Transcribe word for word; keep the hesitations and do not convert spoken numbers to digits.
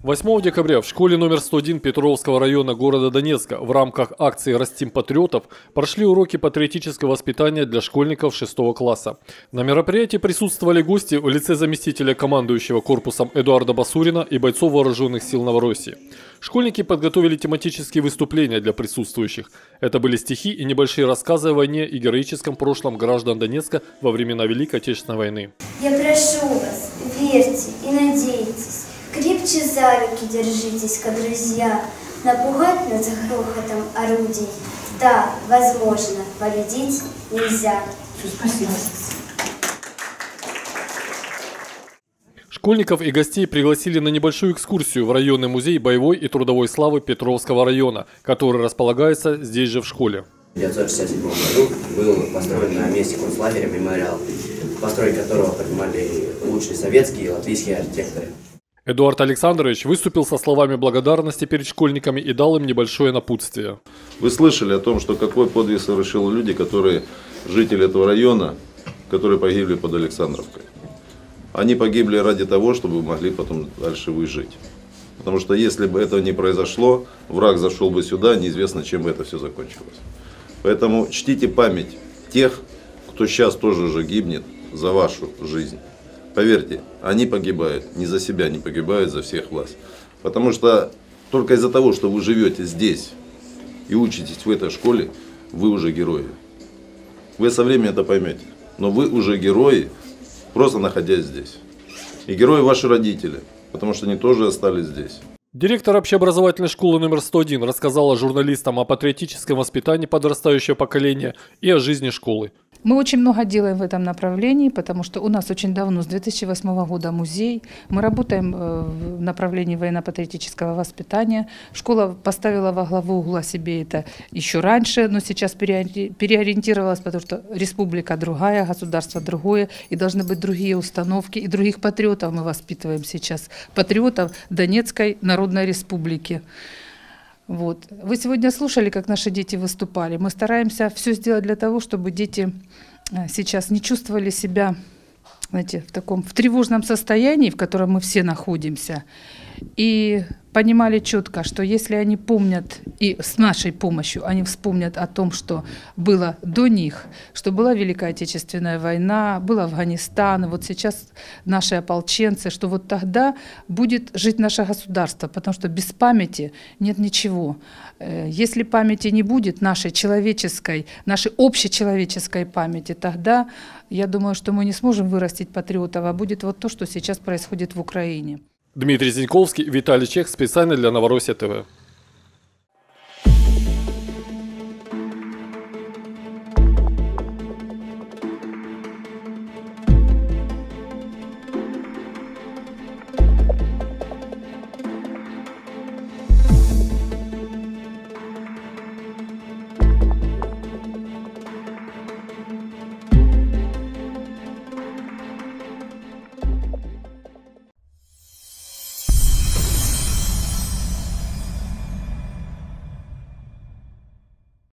восьмого декабря в школе номер сто один Петровского района города Донецка в рамках акции «Растим патриотов» прошли уроки патриотического воспитания для школьников шестого класса. На мероприятии присутствовали гости в лице заместителя командующего корпусом Эдуарда Басурина и бойцов вооруженных сил Новороссии. Школьники подготовили тематические выступления для присутствующих. Это были стихи и небольшие рассказы о войне и героическом прошлом граждан Донецка во времена Великой Отечественной войны. Я прошу вас, верьте и надейтесь. Крепче за руки держитесь-ка, друзья. Напугать нас грохотом орудий. Да, возможно, победить нельзя. Спасибо. Школьников и гостей пригласили на небольшую экскурсию в районный музей боевой и трудовой славы Петровского района, который располагается здесь же в школе. В тысяча девятьсот шестьдесят седьмом году был построен на месте концлагеря мемориал, постройку которого принимали лучшие советские и латвийские архитекторы. Эдуард Александрович выступил со словами благодарности перед школьниками и дал им небольшое напутствие. Вы слышали о том, что какой подвиг совершили люди, которые жители этого района, которые погибли под Александровкой. Они погибли ради того, чтобы вы могли потом дальше выжить. Потому что если бы этого не произошло, враг зашел бы сюда, неизвестно, чем бы это все закончилось. Поэтому чтите память тех, кто сейчас тоже уже гибнет за вашу жизнь. Поверьте, они погибают не за себя, они погибают за всех вас. Потому что только из-за того, что вы живете здесь и учитесь в этой школе, вы уже герои. Вы со временем это поймете. Но вы уже герои, просто находясь здесь. И герои ваши родители, потому что они тоже остались здесь. Директор общеобразовательной школы номер сто один рассказала журналистам о патриотическом воспитании подрастающего поколения и о жизни школы. Мы очень много делаем в этом направлении, потому что у нас очень давно, с две тысячи восьмого года, музей. Мы работаем в направлении военно-патриотического воспитания. Школа поставила во главу угла себе это еще раньше, но сейчас переориентировалась, потому что республика другая, государство другое, и должны быть другие установки. И других патриотов мы воспитываем сейчас. Патриотов Донецкой Народной Республики. Вот. Вы сегодня слушали, как наши дети выступали. Мы стараемся все сделать для того, чтобы дети сейчас не чувствовали себя, знаете, в таком в тревожном состоянии, в котором мы все находимся, и понимали четко, что если они помнят, и с нашей помощью они вспомнят о том, что было до них, что была Великая Отечественная война, был Афганистан, и вот сейчас наши ополченцы, что вот тогда будет жить наше государство, потому что без памяти нет ничего. Если памяти не будет, нашей человеческой, нашей общечеловеческой памяти, тогда я думаю, что мы не сможем вырастить патриотов, а будет вот то, что сейчас происходит в Украине. Дмитрий Зиньковский, Виталий Чех, специально для Новороссия ТВ.